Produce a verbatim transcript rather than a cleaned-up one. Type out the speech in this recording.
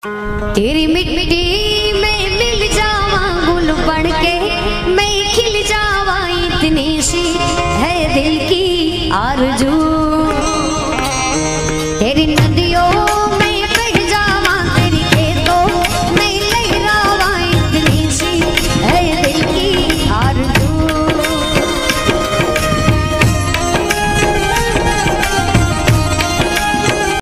तेरी मिट्टी में मिल जावा गुल बन के मैं खिल जावा, इतनी सी है दिल की आरज़ू।